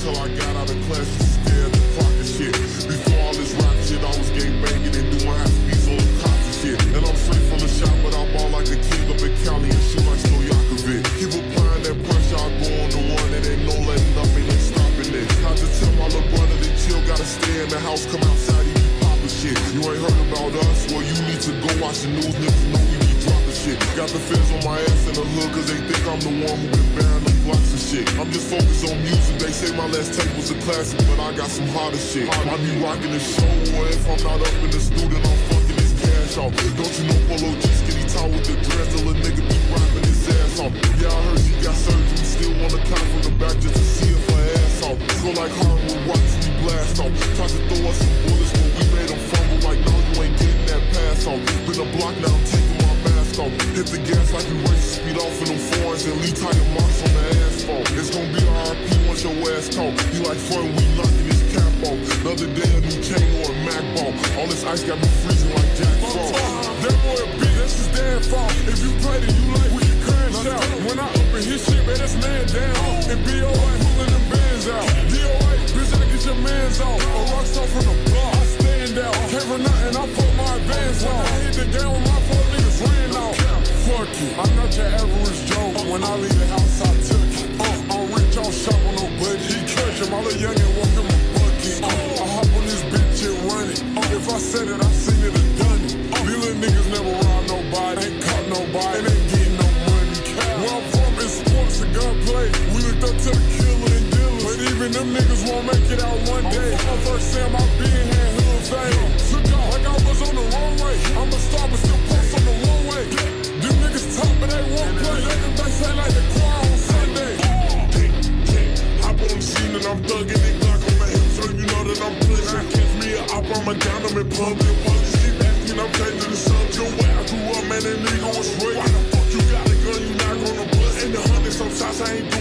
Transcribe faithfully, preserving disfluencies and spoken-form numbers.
till I got out of class, just scared the clock and shit. Before all this rap shit, I was gang banging and doing half beats on the cops and shit. And I'm straight from the shop, but I ball like a king up in Cali and shoot like Stojakovic. Keep applying that pressure, I go on the one, it ain't no letting up, ain't no stopping this. I just tell my little brother to chill, gotta stay in the house, come outside, he be poppin' shit. You ain't heard about us, well you need to go watch the news, niggas know we be dropping shit. Got the feds on my ass in the hood, cause they think I'm the one who been bearing the blocks and shit. I'm just focused on music, they say my last tape was a classic, but I got some harder shit. I be rocking the show, or if I'm not up in the studio, I'm fucking this cash off. Don't you know Polo G skinny tall with the dress, till a nigga be rapping his ass off. Yeah, I heard she got surgery, still wanna count from the back just to see if her ass off. Go like hardwood rocks, we blast off. Tried to throw us some bullets, but we made them fumble like no, you ain't getting that pass off. Been a block now, I'm taking my mask off. Hit the gas like we race, speed off in them foreigns and leave tire marks on the asphalt. It's gonna be a R P once your ass talk. He like fun, we knocking his cap off. Another day a new chain or a Mac ball. All this ice got me freezing like Jack Frost. That boy a bitch, that's his damn fault. If you played it, you like we can crash out. When I up in his shit, man, that's man down. And B O A pulling them bands out. D O A, bitch, I get your mans off. A rock star from the block, I stand out. Came for nothing, I put my advance on. I hit the game with my four niggas ran off. Fuck it, I'm not your average Joe. When I leave the house, I took it. Uh, I'm rich, I don't shop on no budget. He catch him, all the youngin' walk in my bucket. Uh, I hop on this bitch and run it. Uh, if I said it, I seen it and done it. Uh, these little niggas never rob nobody, ain't caught nobody, and ain't getting no money. Where I'm from is sports and gunplay. We looked up to the killer and dealers, but even them niggas won't make it out one day. My first Sam, I been had hood fame. Took off like I was on the runway. I'm a star, but still post on the one way. Them niggas talk, but they won't play. They say like the choir on Sunday. Hop on the scene and I'm thugging it, Glock on my hip, so you know that I'm pushing. Catch me a op, I'm a down, I'm in public. Police keep asking, I'm changing the subject. Where I grew up, man, that nigga was straight. Why the fuck you got a gun, you not gonna bust? In the hundred, sometimes I ain't doing